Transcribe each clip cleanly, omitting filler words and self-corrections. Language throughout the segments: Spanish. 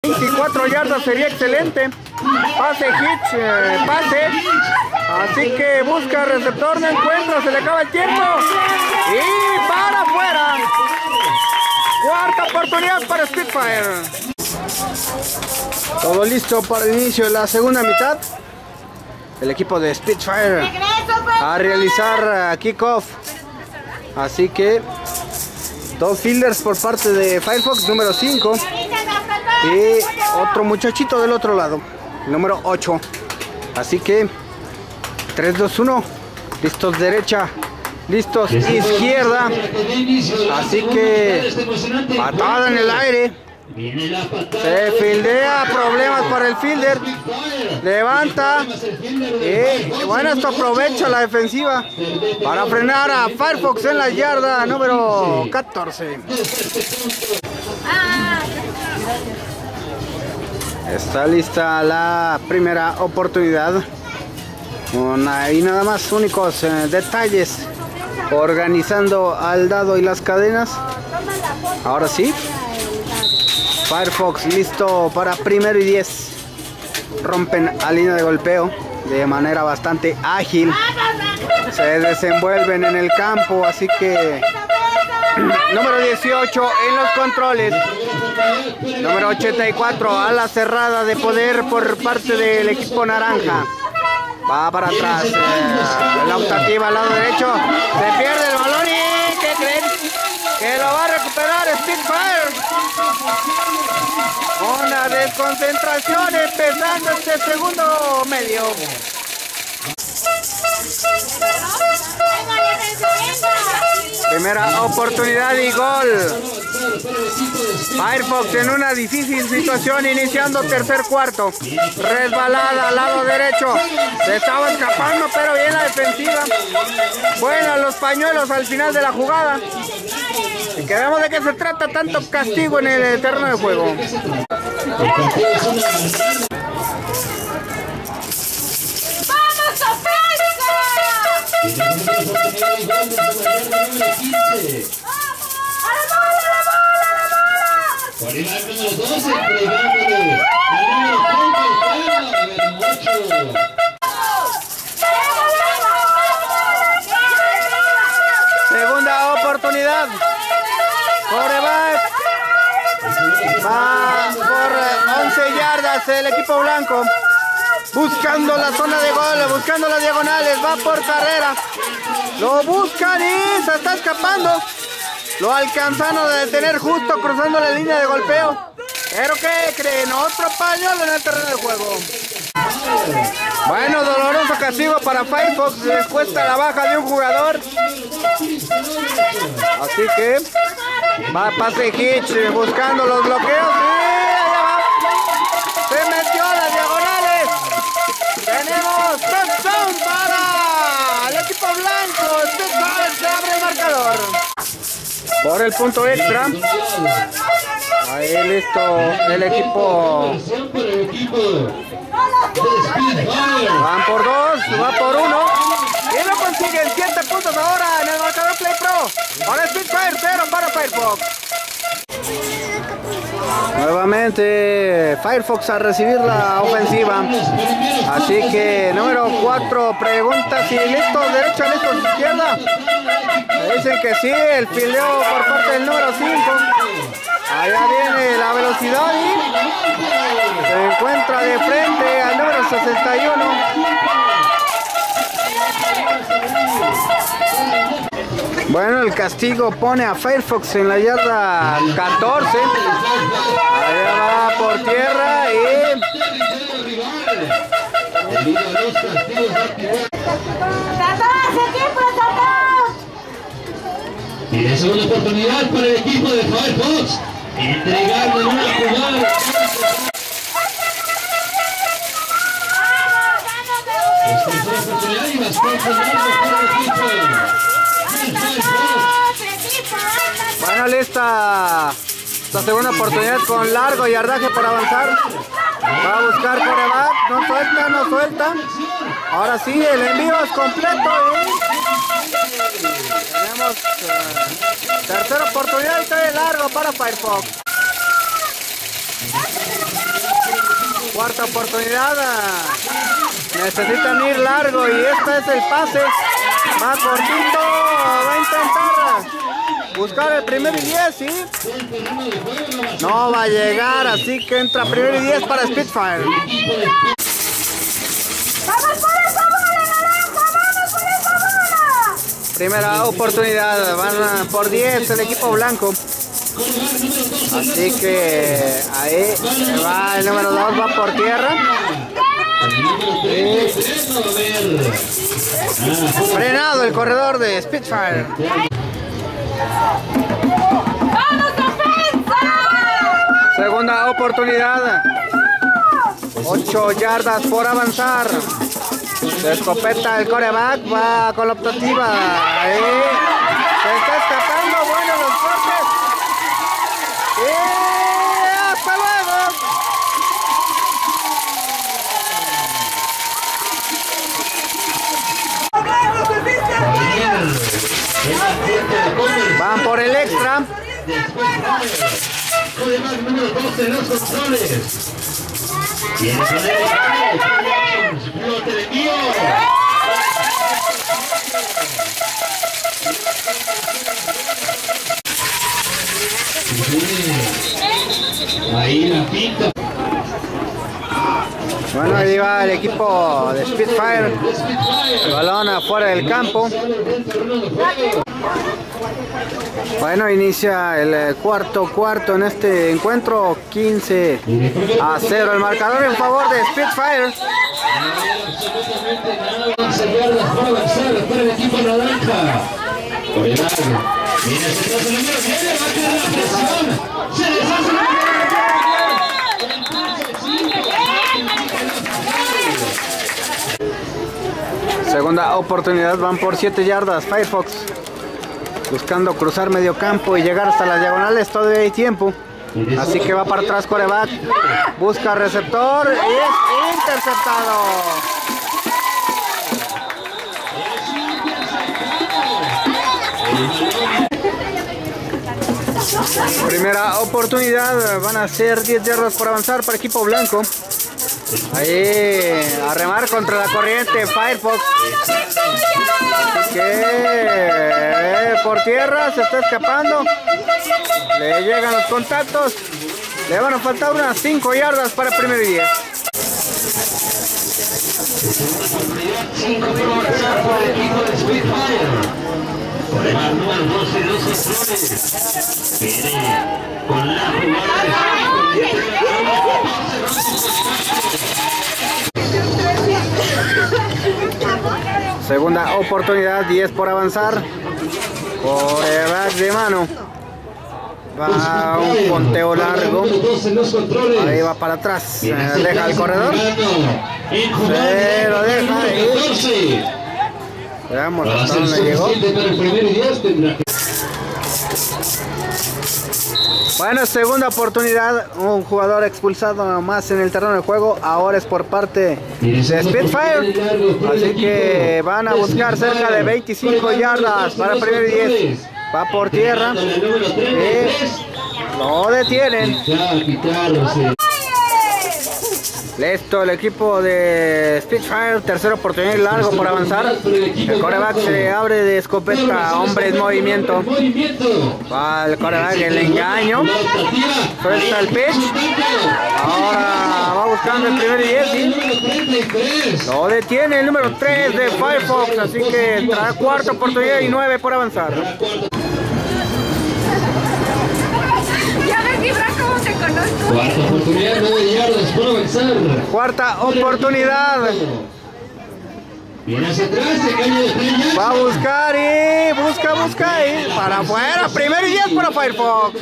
24 yardas sería excelente. Pase hitch, pase. Así que busca receptor, no encuentra, se le acaba el tiempo. Y para afuera. Cuarta oportunidad para Spitfire. Todo listo para el inicio de la segunda mitad. El equipo de Spitfire a realizar kickoff. Así que dos fielders por parte de Firefox, número 5. Y otro muchachito del otro lado, número 8. Así que 3, 2, 1. Listos derecha, listos izquierda. Así que patada en el aire. Se fildea, problemas para el fielder. Levanta. Y bueno, esto aprovecha la defensiva para frenar a Firefox en la yarda número 14. Está lista la primera oportunidad. Con ahí nada más únicos detalles. Organizando al dado y las cadenas. Ahora sí. Firefox listo para primero y 10. Rompen a línea de golpeo de manera bastante ágil. Se desenvuelven en el campo, así que número 18 en los controles. Número 84 a la cerrada de poder por parte del equipo naranja. Va para atrás. La optativa al lado derecho. Se pierde el balón y ¿qué creen? Que lo va a recuperar Spitfire. Una desconcentración empezando este segundo medio. Primera oportunidad y gol. Firefox en una difícil situación iniciando tercer cuarto. Resbalada al lado derecho. Se estaba escapando, pero bien la defensiva. Bueno, los pañuelos al final de la jugada. Y que vemos de qué se trata tanto castigo en el terreno de juego. Por el arco número 12, entregándole al número 8. Segunda oportunidad. Quarterback. Va por 11 yardas el equipo blanco. Buscando la zona de gol, buscando las diagonales, va por carrera. Lo buscan y se está escapando. Lo alcanzan a detener justo cruzando la línea de golpeo. Pero ¿qué creen? Otro pañuelo en el terreno de juego. Bueno, doloroso castigo para Firefox. Les cuesta la baja de un jugador. Así que va pase hitch buscando los bloqueos. Y allá va. Se metió a las diagonales. Tenemos touchdown para el equipo blanco. Se abre el marcador. Por el punto extra. Ahí listo el equipo. Van por 2, va por 1. Y lo consiguen 7 puntos ahora en el marcador Play Pro. Ahora Spitfire 0 para Firefox. Nuevamente Firefox a recibir la ofensiva. Así que número 4 pregunta si listo derecha, listo izquierda. Me dicen que sí, el fileo por parte del número 5. Allá viene la velocidad y se encuentra de frente al número 61. Bueno, el castigo pone a Firefox en la yarda 14. Allá va por tierra y y la segunda oportunidad para el equipo de Firefox. Entregarle una jugada. Esta es una oportunidad y bastante largo para el equipo. bueno, lista la segunda oportunidad con largo yardaje para avanzar. Va a buscar quarterback, no suelta, no suelta. Ahora sí, el envío es completo y tenemos tercera oportunidad y de largo para Firefox. cuarta oportunidad. Necesitan ir largo y este es el pase. Va cortito, va a intentar buscar el primero y 10 y no va a llegar, así que entra primero y 10 para Spitfire. Primera oportunidad, van por 10 el equipo blanco. Así que ahí va el número 2, va por tierra. Frenado el corredor de Spitfire. Segunda oportunidad. 8 yardas por avanzar. De escopeta el coreback, va con la optativa. Ahí. Se está escapando, bueno los cortes. Y hasta luego. Van por el extra. Coreback número 12 en los controles. Viene con el flote de envío. Ahí la pinta. Bueno, ahí va el equipo de Spitfire. El balón afuera del campo. Bueno, inicia el cuarto en este encuentro. 15-0 el marcador en favor de Spitfire. Absolutamente nada. 11 yardas para avanzar para el equipo naranja. Coreback. Viene hacia atrás el número 10. Va a quedar la presión. Se deshace la Segunda oportunidad, van por 7 yardas. Firefox buscando cruzar medio campo y llegar hasta las diagonales. Todavía hay tiempo. Así que va para atrás coreback. Busca receptor y es interceptado. Primera oportunidad, van a ser 10 yardas por avanzar para equipo blanco. Ahí a remar contra la corriente Firefox. Que por tierra se está escapando. Le llegan los contactos. Le van a faltar unas 5 yardas para el primero y 10. 5 por avanzar por el equipo de Spitfire. Coreback número 12 de los controles. Viene con la jugada de segunda oportunidad, 10 por avanzar. Coreback de mano. Va un conteo largo. Ahí va para atrás. Deja el corredor. Se lo deja y veamos hasta dónde llegó. Bueno, segunda oportunidad. Un jugador expulsado más en el terreno de juego. Ahora es por parte de Spitfire. Así que van a buscar cerca de 25 yardas para el primer 10. Va por tierra. Lo detienen. Listo, el equipo de Spitfire, tercera oportunidad largo por avanzar. El coreback se abre de escopeta, hombre en movimiento. Va el coreback, el engaño. Suelta el pitch. Ahora va buscando el primer 10 y lo detiene el número 3 de Firefox. Así que trae cuarta oportunidad y 9 por avanzar. Cuarta oportunidad, 9 yardas por avanzar. Cuarta oportunidad. Viene hacia atrás, se cae de frente. Va a buscar y busca y para afuera. Primero y 10 para Firefox.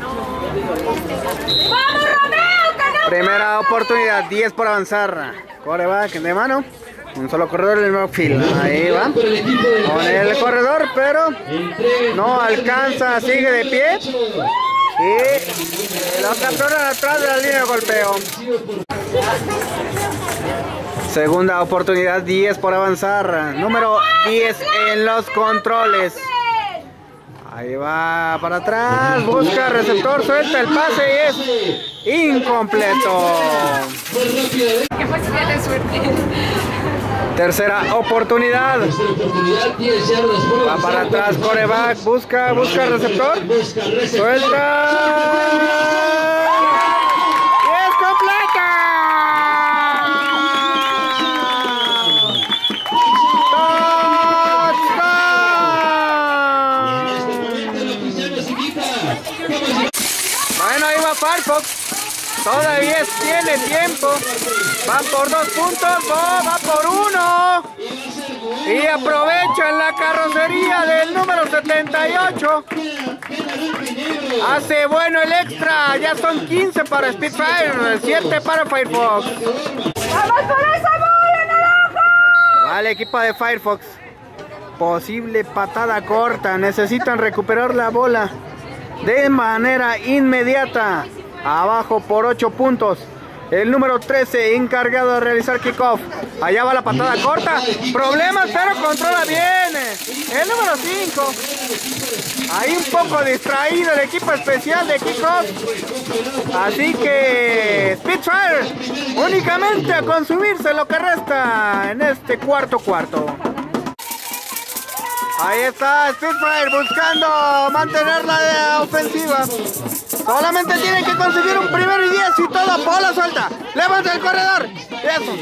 Primera oportunidad, 10 por avanzar. Coreback de mano. Un solo corredor en el backfield. Ahí va. Con el corredor, pero no alcanza, sigue de pie. Y lo capturan atrás de la línea de golpeo. Segunda oportunidad, 10 por avanzar. Número 10 en los controles. Ahí va para atrás, busca receptor, suelta el pase y es incompleto. Tercera oportunidad. Va para atrás, quarterback, busca receptor, suelta. Y es completa. Bueno, ahí va Firefox. Todavía tiene tiempo. Va por 2 puntos. Va por 1. Y aprovechan la carrocería del número 78. Hace bueno el extra. Ya son 15 para Spitfire. 7 para Firefox. ¡Vamos por esa bola, naranja! Vale, equipo de Firefox. Posible patada corta. Necesitan recuperar la bola de manera inmediata. Abajo por 8 puntos. El número 13 encargado de realizar kickoff. Allá va la patada corta. Problemas, pero controla bien. El número 5. Ahí un poco distraído el equipo especial de kickoff. Así que Spitfire únicamente a consumirse lo que resta en este cuarto. Ahí está Spitfire buscando mantener la ofensiva. Solamente tienen que conseguir un 1º y 10 y todo. Bola suelta. Levanta el corredor. Eso.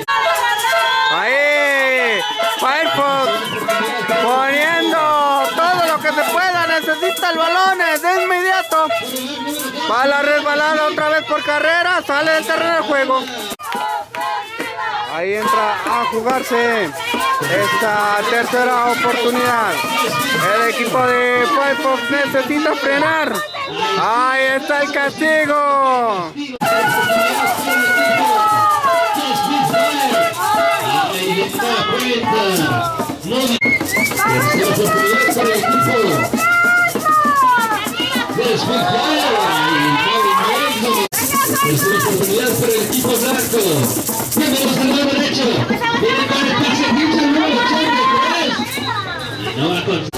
Ahí. Firefox poniendo todo lo que se pueda. Necesita el balón de inmediato. Bala resbalada otra vez por carrera. Sale del terreno de juego. Ahí entra a jugarse esta tercera oportunidad. El equipo de Firefox necesita frenar. Ahí está el castigo. Es una oportunidad para el equipo blanco. Tenemos el lado derecho. Viene con el pase pinche el número 83. Y no va a conseguir.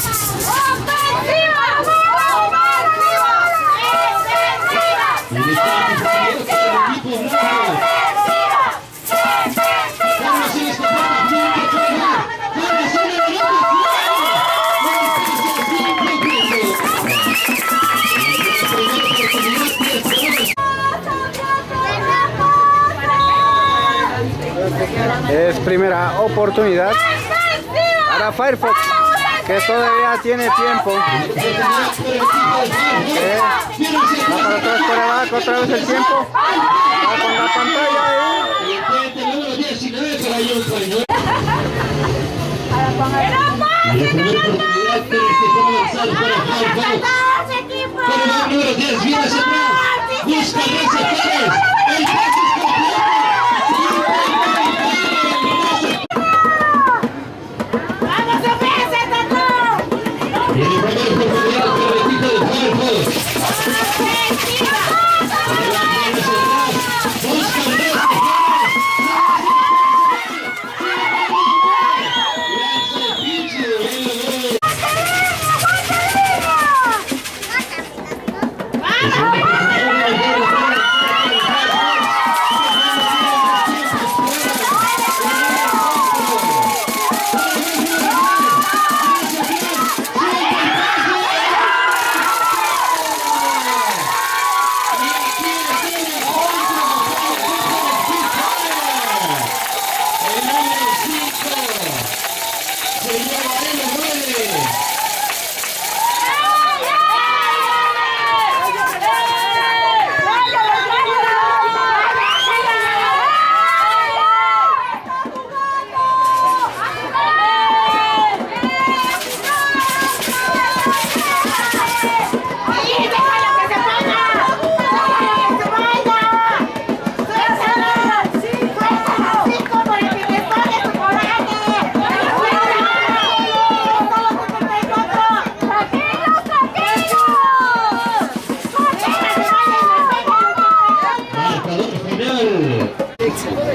Es primera oportunidad para Firefox, que todavía tiene tiempo. Va para atrás, para abajo, otra vez el tiempo. Va con la pantalla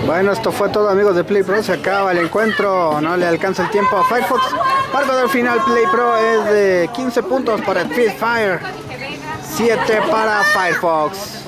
Bueno, esto fue todo, amigos de Play Pro. Se acaba el encuentro, no le alcanza el tiempo a Firefox. Marcador final Play Pro es de 15 puntos para Spitfire, 7 para Firefox.